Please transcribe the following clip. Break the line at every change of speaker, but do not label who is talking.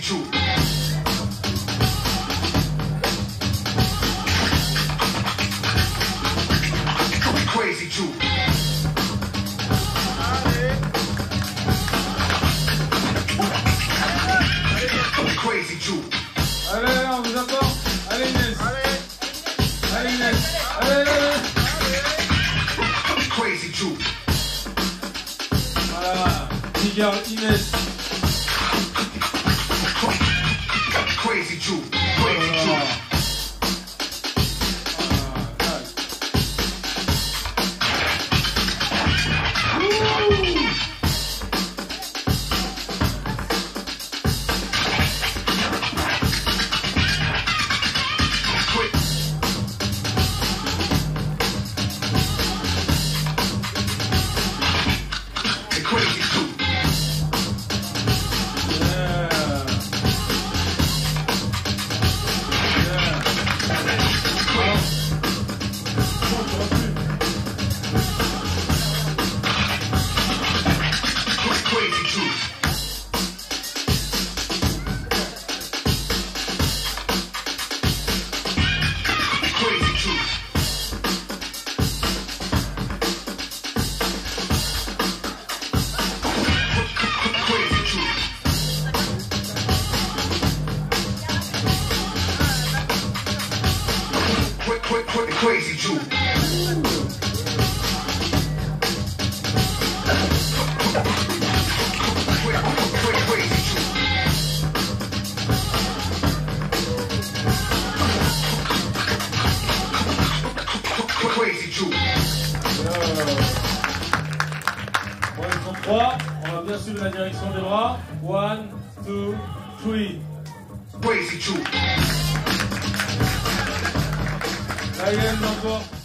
true. Crazy true. Crazy true.
Allez, on vous attend. Allez Inès. Allez Inès. Allez.
Crazy true.
Voilà. Tigger, Inès.
Crazy true. Crazy true. Crazy true. Crazy true.
Bon, ils sont 3. On va bien suivre la direction des bras. 1, 2, 3.
Crazy true.
Là, il aime encore.